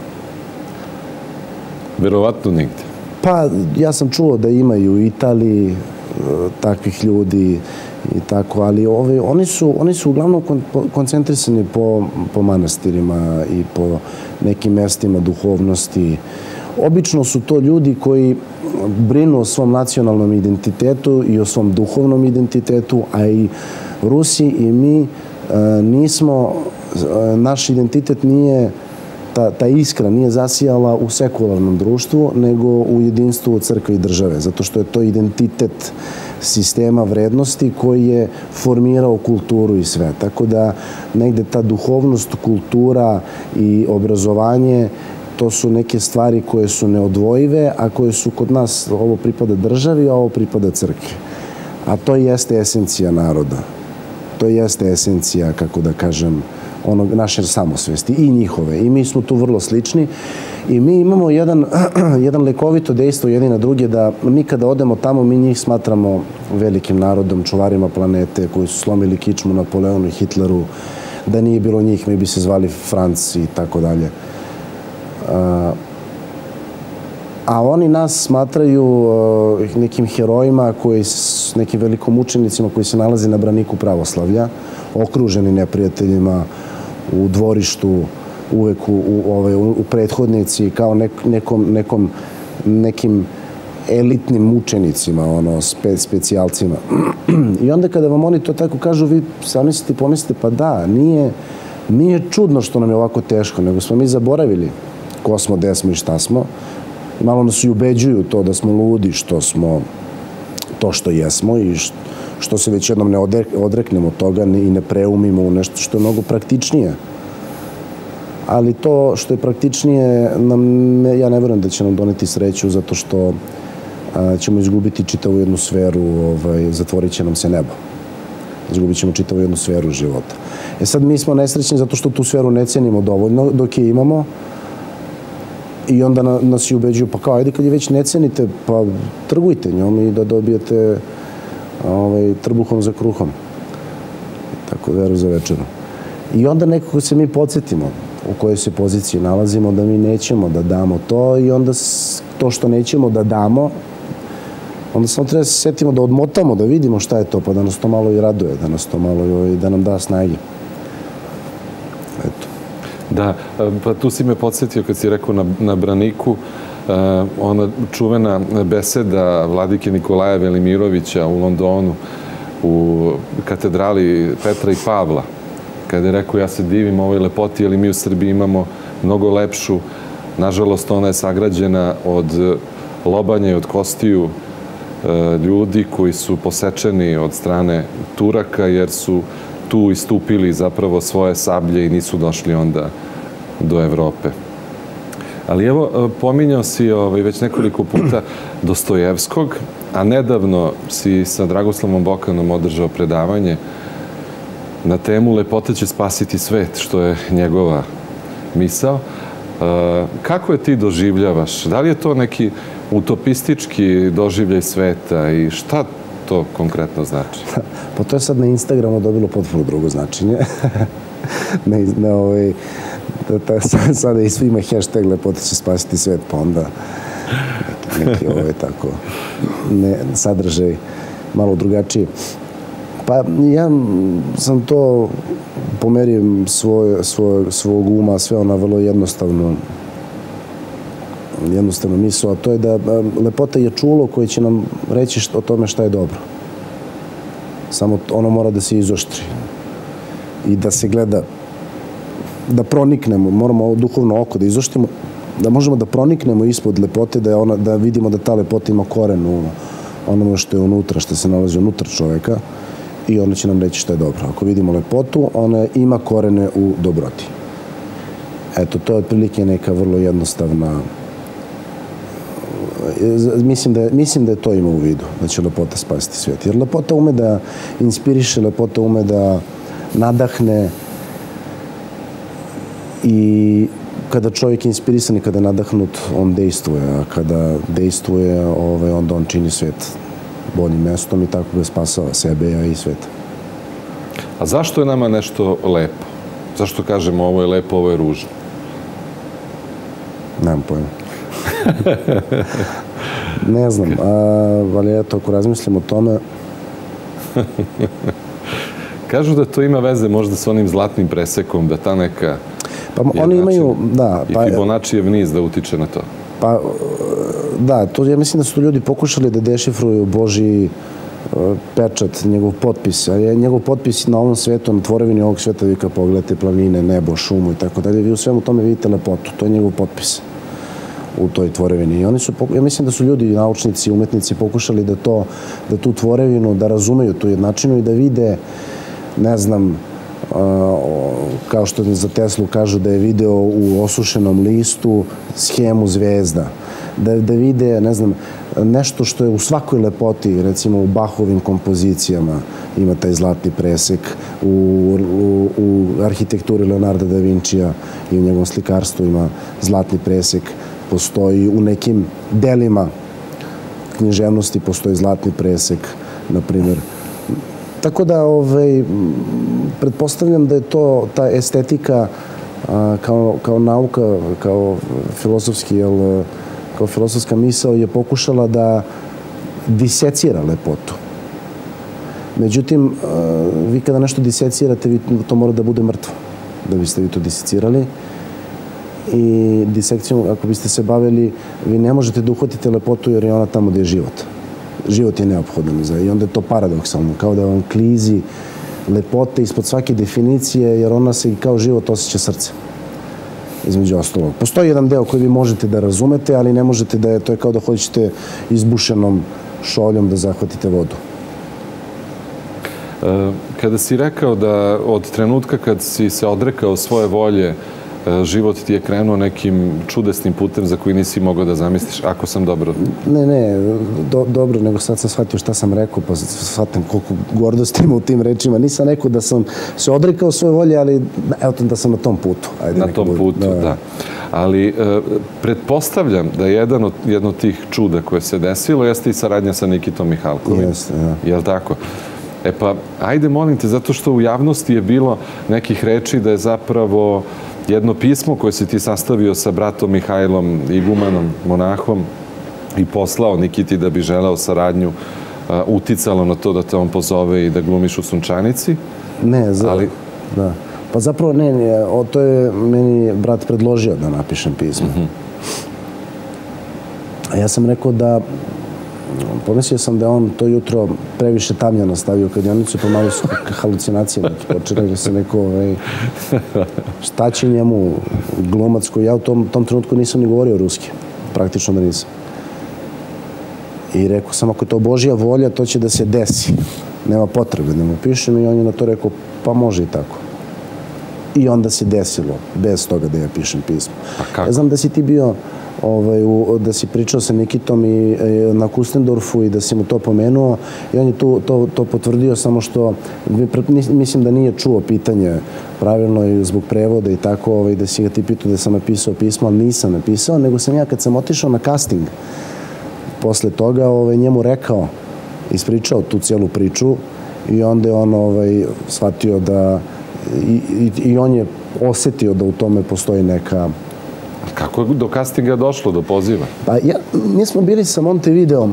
Verovatno nigde. Pa, ja sam čuo da ima i u Italiji takvih ljudi i tako, ali ove, oni, su, oni su uglavnom koncentrisani po, po manastirima i po nekim mestima duhovnosti. Obično su to ljudi koji brinu o svom nacionalnom identitetu i o svom duhovnom identitetu, a i Rusi i mi nismo, naš identitet nije, ta, ta iskra nije zasijala u sekularnom društvu, nego u jedinstvu crkve i države, zato što je to identitet sistema vrednosti koji je formirao kulturu i sve. Tako da negde ta duhovnost, kultura i obrazovanje, to su neke stvari koje su neodvojive, a koje su kod nas, ovo pripada državi, a ovo pripada crkvi. A to jeste esencija naroda. To jeste esencija, kako da kažem, onog naše samosvesti i njihove. I mi smo tu vrlo slični. I mi imamo jedan, jedan lekovito dejstvo jedni na druge, da mi kada odemo tamo, mi njih smatramo velikim narodom, čuvarima planete, koji su slomili kičmu Napoleonu i Hitleru. Da nije bilo njih, mi bi se zvali Franc i tako dalje. A oni nas smatraju nekim herojima, koji, nekim velikom učenicima koji se nalazi na braniku pravoslavlja, okruženi neprijateljima u dvorištu uvek u, u, ovaj, u prethodnici, kao nek, nekom, nekom, nekim elitnim mučenicima, ono, spe, specijalcima. I onda kada vam oni to tako kažu, vi zamislite i pomislite, pa da, nije, nije čudno što nam je ovako teško, nego smo mi zaboravili ko smo, gde smo i šta smo. Malo nas i ubeđuju to da smo ludi, što smo to što jesmo i što, što se već jednom ne odreknemo od toga i ne preumimo u nešto što je mnogo praktičnije. Ali to što je praktičnije, nam, ja ne verujem da će nam doneti sreću, zato što a, ćemo izgubiti čitavu jednu sferu, ovaj, zatvorit će nam se nebo. Izgubit ćemo čitavu jednu sferu života. E sad mi smo nesrećni zato što tu sferu ne cenimo dovoljno dok je imamo i onda na, nas i ubeđuju, pa kao, ajde kad je već ne cenite, pa trgujte njom i da dobijete ovaj, trbuhom za kruhom. Tako veru za večeru. I onda nekako se mi podsjetimo u kojoj se poziciji nalazimo, da mi nećemo da damo to i onda to što nećemo da damo, onda samo treba se setimo da odmotamo, da vidimo šta je to, pa da nas to malo i raduje, da nas to malo i da nam da snage. Eto. Da, pa tu si me podsjetio kad si rekao na, na braniku, ona čuvena beseda vladike Nikolaja Velimirovića u Londonu, u katedrali Petra i Pavla, kada je rekao, ja se divim ovoj lepoti, ali mi u Srbiji imamo mnogo lepšu. Nažalost, ona je sagrađena od lobanja i od kostiju ljudi koji su posečeni od strane Turaka, jer su tu istupili zapravo svoje sablje i nisu došli onda do Evrope. Ali evo, pominjao si ovaj, već nekoliko puta Dostojevskog, a nedavno si sa Dragoslavom Bokanom održao predavanje na temu Lepota će spasiti svet, što je njegova misao. Kako je ti doživljavaš? Da li je to neki utopistički doživljaj sveta i šta to konkretno znači? Pa to je sad na Instagramu dobilo potpuno drugo značenje. ne, ne, ovaj, da, da, sada i svi ima hashtag Lepota će spasiti svet, pa onda neki, neki ovaj, tako, ne, sadržaj malo drugačiji. Pa ja sam to pomerio svoj, svoj, svog uma, sve ona vrlo jednostavno jednostavno misao, a to je da lepota je čulo koje će nam reći što, o tome šta je dobro. Samo ono mora da se izoštri i da se gleda, da proniknemo, moramo duhovno oko da izoštrimo, da možemo da proniknemo ispod lepote, da, je ona, da vidimo da ta lepota ima koren u onome što je unutra, što se nalazi unutra čoveka, i ona će nam reći što je dobro. Ako vidimo lepotu, ona ima korene u dobroti. Eto, to je otprilike neka vrlo jednostavna... Mislim da, je, mislim da je to ima u vidu, da će lepota spasiti svijet. Jer lepota ume da inspiriše, lepota ume da nadahne i kada čovjek je inspirisan i kada je nadahnut, on dejstvuje, a kada dejstvuje, ovaj, onda on čini svijet boljim mestom i tako ga spasava sebe, a i svet. A zašto je nama nešto lepo? Zašto kažemo ovo je lepo, ovo je ružno? Nemam pojma. Ne znam, a, ali eto, ako razmislim o tome... Kažu da to ima veze možda s onim zlatnim presekom, da ta neka... Pa oni imaju, da... I Fibonaccijev niz da utiče na to. Pa, da, to, ja mislim da su ljudi pokušali da dešifruju Božji pečat, njegov potpis. A je njegov potpis na ovom svetu, na tvorevini ovog sveta, vi kad pogledate planine, nebo, šumu i tako dalje, vi u svemu tome vidite lepotu. To je njegov potpis u toj tvorevini. I oni su, ja mislim da su ljudi, naučnici, umetnici pokušali da to, da tu tvorevinu, da razumeju tu jednačinu i da vide, ne znam, kao što za Teslu kažu da je video u osušenom listu schemu zvezda. Da, da vide, ne znam, nešto što je u svakoj lepoti, recimo u Bachovim kompozicijama ima taj zlatni presek, u, u, u arhitekturi Leonarda da Vincija i u njegovom slikarstvu ima zlatni presek, postoji u nekim delima književnosti postoji zlatni presek, na primjer. Tako da, ovaj, pretpostavljam da je to, ta estetika a, kao, kao nauka, kao filozofski, jel, kao filozofska misao je pokušala da disecira lepotu. Međutim, a, vi kada nešto disecirate, vi, to mora da bude mrtvo, da biste vi to disecirali. i disekcijom, ako biste se bavili, vi ne možete da uhvatite lepotu jer je ona tamo gde je život. Život je neophodan i onda je to paradoksalno, kao da vam klizi lepote ispod svake definicije, jer ona se kao život osjeća srce. Između ostalog. Postoji jedan deo koji vi možete da razumete, ali ne možete da je, to je kao da hoćete izbušenom šoljom da zahvatite vodu. Kada si rekao da od trenutka kad si se odrekao svoje volje, život ti je krenuo nekim čudesnim putem za koji nisi mogao da zamisliš, ako sam dobro... Ne, ne, dobro, nego sad sam shvatio šta sam rekao, pa shvatam koliko gordosti ima u tim rečima. Nisam rekao da sam se odrekao svoje volje, ali evo da sam na tom putu. Na tom putu, da. Ali pretpostavljam da je jedno od tih čuda koje se desilo jeste i saradnja sa Nikitom Mihalkovim. Jeste, da. Je li tako? E pa, ajde molim te, zato što u javnosti je bilo nekih reči da je zapravo jedno pismo koje si ti sastavio sa bratom Mihajlom, igumanom, monahom, i poslao Nikiti da bi želeo saradnju, uticalo na to da te on pozove i da glumiš u Sunčanici. Ne, da. Pa zapravo ne, to je meni brat predložio da napišem pismo. A ja sam rekao da pomislio sam da je on to jutro previše tamjano stavio kladionicu, pa malo su halucinacije neki počeli, da sam rekao šta će njemu glumac koji ja u tom trenutku nisam ni govorio ruski, praktično da nisam. I rekao sam, ako je to Božja volja, to će da se desi. Nema potrebe da mu pišem i on je na to rekao, pa može i tako. I onda se desilo, bez toga da ja pišem pismo. Ja znam da si ti bio da si pričao sa Nikitom na Kustendorfu i da si mu to pomenuo i on je to potvrdio, samo što mislim da nije čuo pitanje pravilno i zbog prevoda i tako, da si ga ti pitao da sam napisao pismo, ali nisam napisao, nego sam ja kad sam otišao na casting posle toga njemu rekao, ispričao tu cijelu priču i onda je on shvatio da i on je osetio da u tome postoji neka... Kako je do castinga došlo, do poziva? Pa ja, mi smo bili sa Montevideom,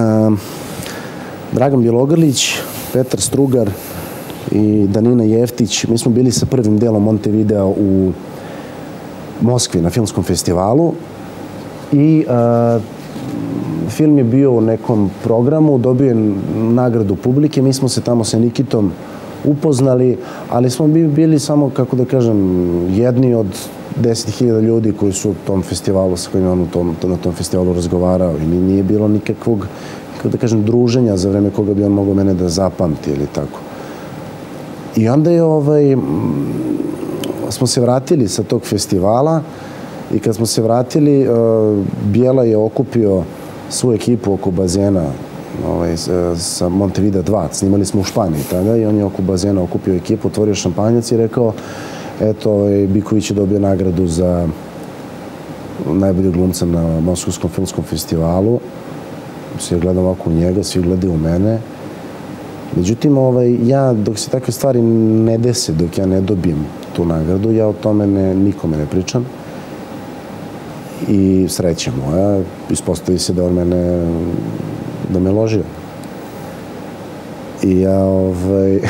Dragan Bjelogrlić, Petar Strugar i Danina Jeftić. Mi smo bili sa prvim delom Montevidea u Moskvi na filmskom festivalu i film je bio u nekom programu, dobio je nagradu publike. Mi smo se tamo sa Nikitom upoznali, ali smo bili samo, kako da kažem, jedni od deset hiljada ljudi koji su u tom festivalu, sa kojima on na tom festivalu razgovarao i nije bilo nikakvog, kako da kažem, druženja za vreme koga bi on mogao mene da zapamti ili tako. I onda je ovaj, smo se vratili sa tog festivala i kad smo se vratili, Bijela je okupio svu ekipu oko bazena sa Montevidea dva, snimali smo u Španiji tada i on je oko bazena okupio ekipu, otvorio šampanjac i rekao, eto, Biković je dobio nagradu za najboljeg glumca na Moskovskom filmskom festivalu. Svi gledam ovako u njega, svi gledaju u mene. Međutim, ja, dok se takve stvari ne dese, dok ja ne dobijem tu nagradu, ja o tome nikome ne pričam. I sreća moja, ispostavi se da on mene, da me ložio. I ja, ovaj...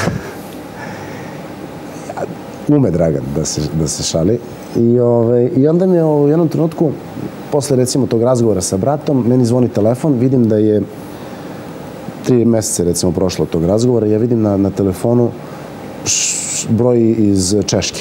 ume Dragan da se šali. I onda mi u jednom trenutku, posle recimo tog razgovora sa bratom, meni zvoni telefon, vidim da je tri mesece recimo prošlo od tog razgovora, ja vidim na telefonu broj iz Češke.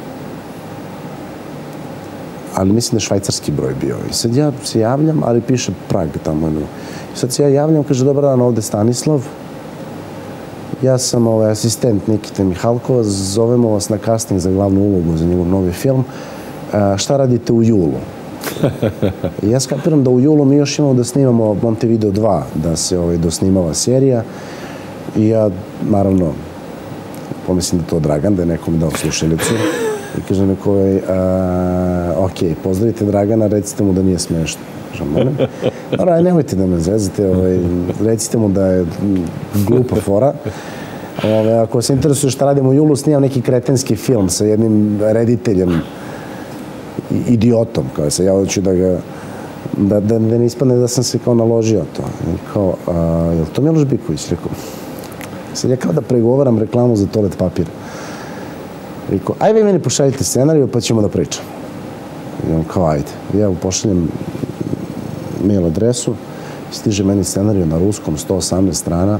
Ali mislim da je švajcarski broj bio. I sad ja se javljam, ali piše Prag tamo. I sad se ja javljam, kaže, dobar dan, ovde Stanislav. Ja sam asistent Nikite Mihalkova, zovemo vas na casting za glavnu ulogu za njegov novi film. Šta radite u julu? Ja skapiram da u julu mi još imamo da snimamo Montevideo dva, da se dosnimava serija. I ja, naravno, pomislim da je to Dragan, da je nekom dao slušalicu. I kaže neko, ok, pozdravite Dragana, recite mu da nije smešno. Molim. Dobro, nemojte da me zezate, recite mu da je glupa fora. Ako se interesuje šta radimo u julu, snimam neki kretenski film sa jednim rediteljem, idiotom, kao se ja hoću da ga, da ne ispadne da sam se kao naložio to. Kao, je li to Miloš Biković? Rekao, sad ja kao da pregovaram reklamu za toalet papir. Rekao, aj vi meni pošaljite scenariju pa ćemo da pričamo. I on kao, ajde. Ja mu pošaljem mail adresu, stiže meni scenariju na ruskom, sto osamnaest strana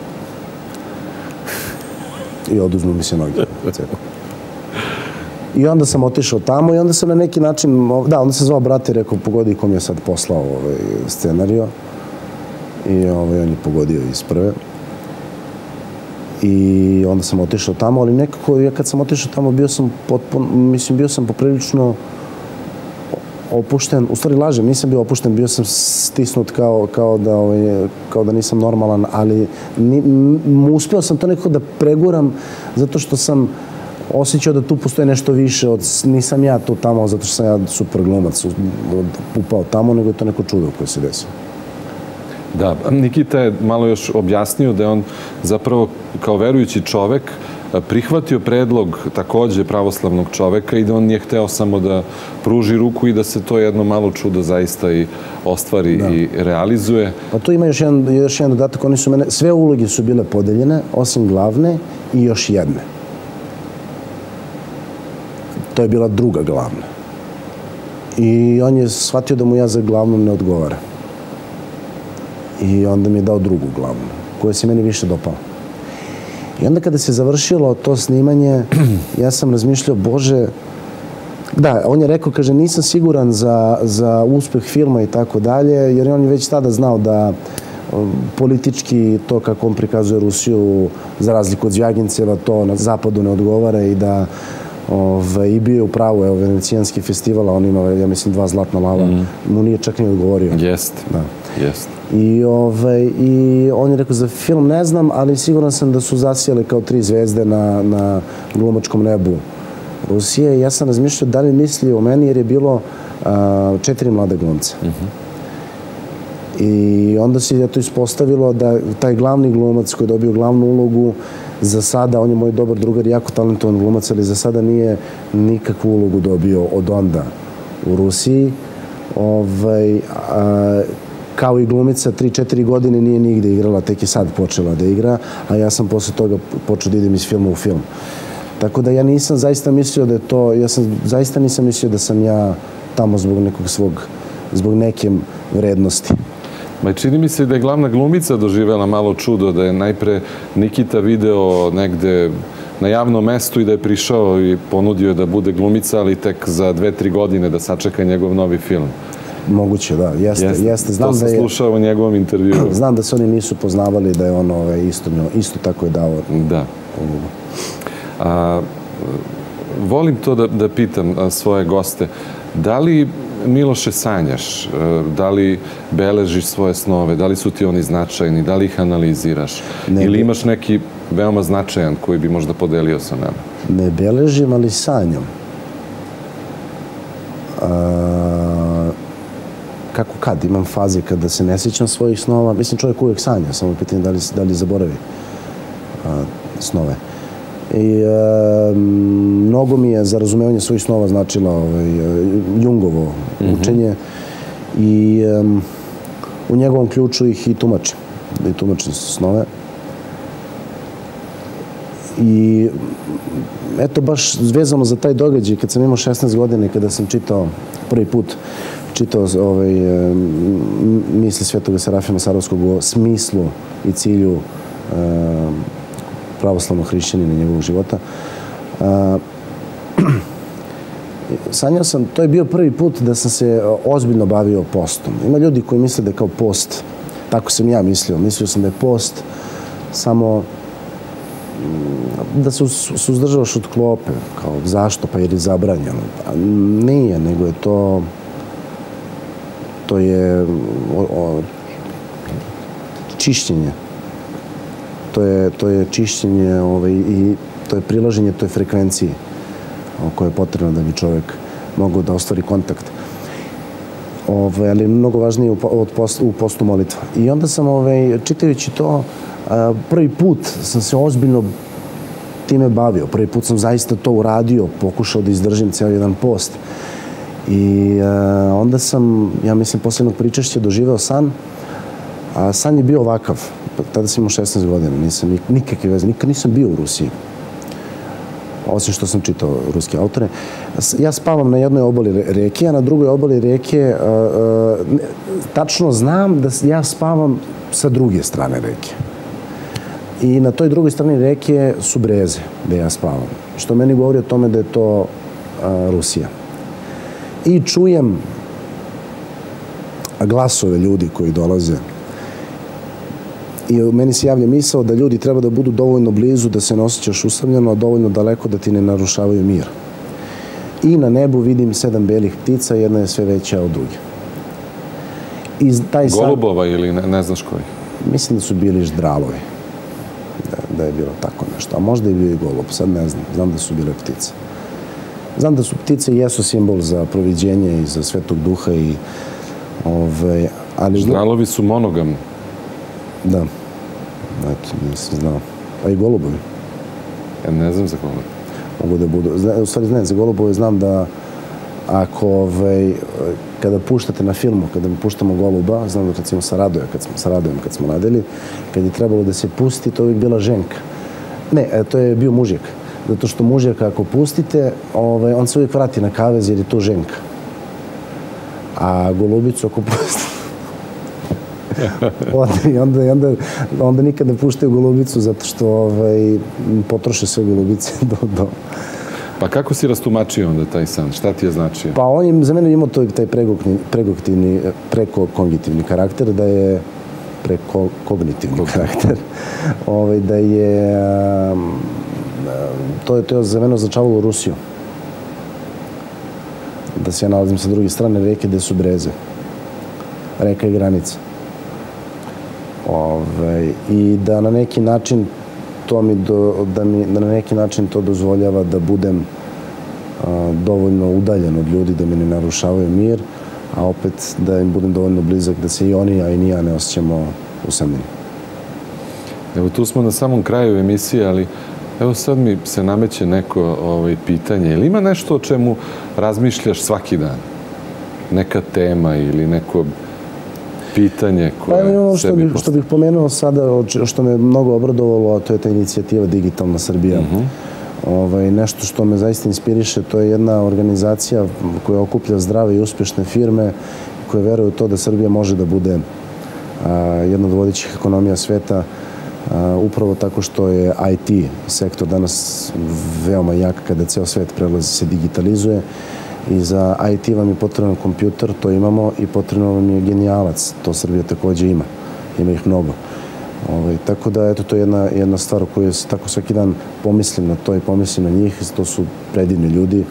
i oduzmu mi se noge. I onda sam otišao tamo i onda sam na neki način, da, onda se zvao brat i rekao, pogodi kom je sad poslao ovaj scenariju. I ovaj, on je pogodio iz prve. I onda sam otišao tamo, ali nekako, ja kad sam otišao tamo, bio sam potpuno, mislim, bio sam poprilično opušten, u stvari lažem, nisam bio opušten, bio sam stisnut kao, kao, da, ovaj, kao da nisam normalan, ali ni, m, uspeo sam to nekako da preguram, zato što sam osjećao da tu postoje nešto više, od, nisam ja tu tamo, zato što sam ja super glumac upao tamo, nego je to neko čudo koje se desilo. Da, Nikita je malo još objasnio da je on zapravo kao verujući čovek prihvatio predlog takođe pravoslavnog čoveka i da on nije hteo samo da pruži ruku i da se to jedno malo čudo zaista i ostvari i realizuje. Pa tu ima još jedan, još jedan dodatak, oni su mene, sve uloge su bile podeljene, osim glavne i još jedne. To je bila druga glavna. I on je shvatio da mu ja za glavnu ne odgovara. I onda mi je dao drugu glavnu, koja se meni više dopala. I onda kada se završilo to snimanje, ja sam razmišljao, Bože, da, on je rekao, kaže, nisam siguran za, za uspeh filma i tako dalje, jer on je već tada znao da politički to kako on prikazuje Rusiju, za razliku od Zvjaginceva, to na zapadu ne odgovara i da Ove, i bio je u pravu, evo, Venecijanski festival, a on ima, ja mislim, dva zlatna lava, mm. mu nije čak ni odgovorio. Jest, da. jest. I, ove, I on je rekao, za film ne znam, ali siguran sam da su zasijali kao tri zvezde na, na glumačkom nebu Rusije. Ja sam razmišljao da li misli o meni, jer je bilo a, četiri mlade glumca. Mm -hmm. I onda se je to ispostavilo da taj glavni glumac koji je dobio glavnu ulogu, za sada, on je moj dobar drugar, jako talentovan glumac, ali za sada nije nikakvu ulogu dobio od onda u Rusiji. Ovaj, a, kao i glumica, tri četiri godine nije nigde igrala, tek je sad počela da igra, a ja sam posle toga počeo da idem iz filma u film. Tako da ja nisam zaista mislio da je to, ja sam zaista nisam mislio da sam ja tamo zbog nekog svog, zbog neke vrednosti. Ma čini mi se da je glavna glumica doživjela malo čudo, da je najpre Nikita video negde na javnom mestu i da je prišao i ponudio da bude glumica, ali tek za dve, tri godine da sačeka njegov novi film. Moguće, da. Jeste, jeste. jeste. Znam to sam da je, slušao u njegovom intervju. Znam da se oni nisu poznavali, da je on ove, isto, isto tako je dao. Da. A, volim to da, da pitam a, svoje goste. Da li, Miloše, sanjaš? Da li beležiš svoje snove? Da li su ti oni značajni? Da li ih analiziraš? Ne, ili imaš neki veoma značajan koji bi možda podelio sa nama? Ne beležim, ali sanjam. A, kako kad? Imam faze kada se ne sjećam svojih snova. Mislim, čovjek uvijek sanja, samo pitanje da li, da li zaboravi a, snove. I e, mnogo mi je za razumevanje svojih snova značilo ovaj, Jungovo mm-hmm. učenje i e, u njegovom ključu ih i tumačim. Da i tumačim snove. I eto, baš vezano za taj događaj, kad sam imao šesnaest godina i kada sam čitao prvi put čitao ovaj, misli Svetoga Serafima Sarovskog o smislu i cilju e, pravoslavnog hrišćanina njegovog života. A, sanjao sam, to je bio prvi put da sam se ozbiljno bavio postom. Ima ljudi koji misle da je kao post, tako sam ja mislio, mislio sam da je post samo da se suzdržavaš od klope, kao zašto, pa jer je zabranjeno. A nije, nego je to to je o, o, čišćenje. To je, to je čišćenje ovaj, i to je prilaženje toj frekvenciji koja je potrebna da bi čovjek mogao da ostvari kontakt. Ovaj, ali mnogo važnije od post, u postu molitva. I onda sam, ovaj, čitajući to, prvi put sam se ozbiljno time bavio. Prvi put sam zaista to uradio, pokušao da izdržim cijel jedan post. I onda sam, ja mislim, posljednog pričašća doživeo san, a san je bio ovakav. Tada sam imao šesnaest godina, nisam nikakve veze, nikad nisam bio u Rusiji. osim što sam čitao ruske autore. Ja spavam na jednoj obali reke, a na drugoj obali reke tačno znam da ja spavam sa druge strane reke. I na toj drugoj strani reke su breze gde ja spavam, što meni govori o tome da je to Rusija. I čujem glasove ljudi koji dolaze. I meni se javlja misao da ljudi treba da budu dovoljno blizu da se ne osjećaš usamljeno, a dovoljno daleko da ti ne narušavaju mir. I na nebu vidim sedam belih ptica, jedna je sve veća od druge. Golubova ili ne znaš koji? Mislim da su bili ždralovi. Da je bilo tako nešto. A možda je bio i golub, sad ne znam. Znam da su bile ptice. Znam da su ptice i jesu simbol za proviđenje i za Svetog Duha i ždralovi su monogami. Da. Eto, nisam znao. A i golubovi. Ja ne znam za golubove. Mogu da budu. U stvari, ne, za golubove znam da ako, kada puštate na filmu, kada mi puštamo goluba, znam da recimo sa Radojem, kad smo sa Radojem, kad smo radili, kad je trebalo da se pusti, to je bila ženka. Ne, to je bio mužjak. Zato što mužjaka ako pustite, on se uvijek vrati na kavez jer je to ženka. A golubicu ako pustite, onda nikad ne puštaju golubicu zato što potroše sve golubice do... Pa kako si rastumačio onda taj san? Šta ti je značio? Pa on je za mene imao taj prekognitivni, prekognitivni karakter, da je prekognitivni karakter, da je... To je za mene označavalo Rusiju. Da se ja nalazim sa druge strane reke gde su breze. Reka i granica. I da na neki način to mi, da mi na neki način to dozvoljava da budem dovoljno udaljen od ljudi, da mi ne narušavaju mir, a opet da im budem dovoljno blizak, da se i oni, a i ni ja ne osjećamo usamljeni. Evo, tu smo na samom kraju emisije, ali evo sad mi se nameće neko pitanje. Ili ima nešto o čemu razmišljaš svaki dan? Neka tema ili neko pitanje koje sebi postavlja? Što bih pomenuo sada, što me mnogo obradovalo, a to je ta inicijativa Digitalna Srbija. Nešto što me zaista inspiriše, to je jedna organizacija koja okuplja zdrave i uspješne firme koje veruju u to da Srbija može da bude jedna od vodećih ekonomija sveta, upravo tako što je I T sektor danas veoma jak kada ceo svet prelazi, se digitalizuje. I za I T vam je potreban kompjuter, to imamo, i potrebno vam je genijalac, to Srbija također ima. Ima ih mnogo. Tako da, eto, to je jedna stvar o kojoj se tako svaki dan pomislim na to i pomislim na njih. To su predivni ljudi.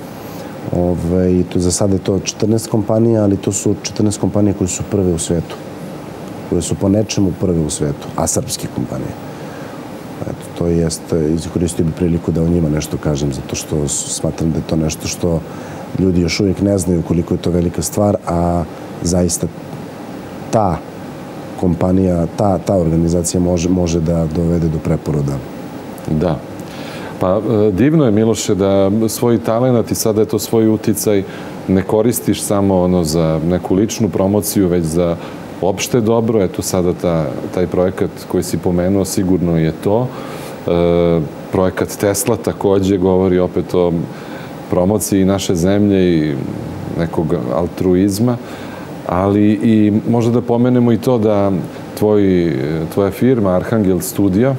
Za sada je to četrnaest kompanija, ali to su četrnaest kompanija koje su prve u svetu. Koje su po nečemu prve u svetu, a srpske kompanije. Eto, to jeste, iskoristio bi priliku da o njima nešto kažem, zato što smatram da je to nešto što ljudi još uvijek ne znaju koliko je to velika stvar, a zaista ta kompanija, ta organizacija može da dovede do preporoda. Da. Pa divno je, Miloše, da svoj talent i sada je to svoj uticaj ne koristiš samo za neku ličnu promociju, već za opšte dobro. Eto sada taj projekat koji si pomenuo sigurno je to. Projekat Tesla također govori opet o promociji naše zemlje i nekog altruizma, ali i možda da pomenemo i to da tvoja firma Arhangel Studio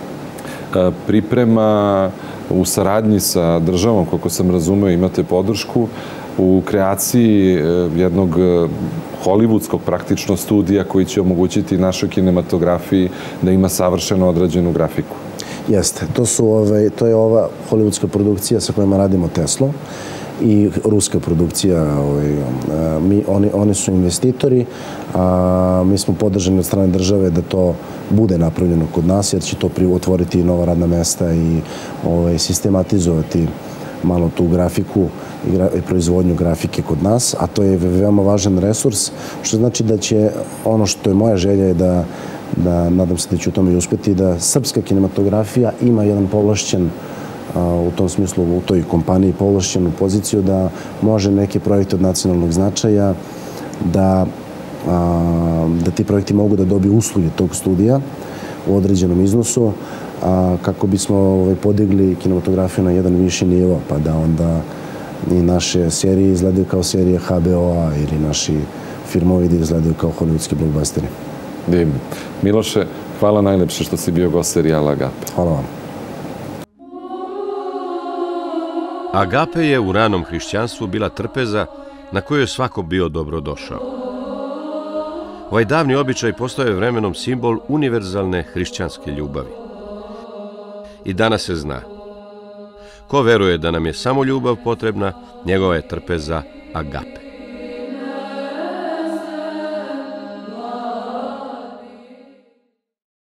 priprema u saradnji sa državom, koliko sam razumeo, imate podršku u kreaciji jednog hollywoodskog praktično studija koji će omogućiti našoj kinematografiji da ima savršeno odrađenu grafiku. Jeste. To je ova hollywoodska produkcija sa kojima radimo Teslu i ruska produkcija. Oni su investitori, a mi smo podržani od strane države da to bude napravljeno kod nas, jer će to otvoriti nova radna mesta i sistematizovati malo tu grafiku i proizvodnju grafike kod nas, a to je veoma važan resurs, što znači da će, ono što je moja želja je da, nadam se da ću u tome i uspjeti, da srpska kinematografija ima jedan povlašćen, u tom smislu u toj kompaniji povlašćenu poziciju da može neke projekte od nacionalnog značaja, da ti projekti mogu da dobiju usluge tog studija u određenom iznosu, a kako bismo ovaj, podigli kinematografiju na jedan viši nivo, pa da onda i naše serije izgledaju kao serije H B O-a ili naši filmovi da izgledaju kao hollywoodski blockbusteri. Divno. Miloše, hvala najlepše što si bio gost serijala Agape. Hvala vam. Agape je u ranom hrišćanstvu bila trpeza na kojoj je svako bio dobrodošao. Ovaj davni običaj postao je vremenom simbol univerzalne hrišćanske ljubavi. I danas se zna. Ko veruje da nam je samo ljubav potrebna, njegova je trpeza agape.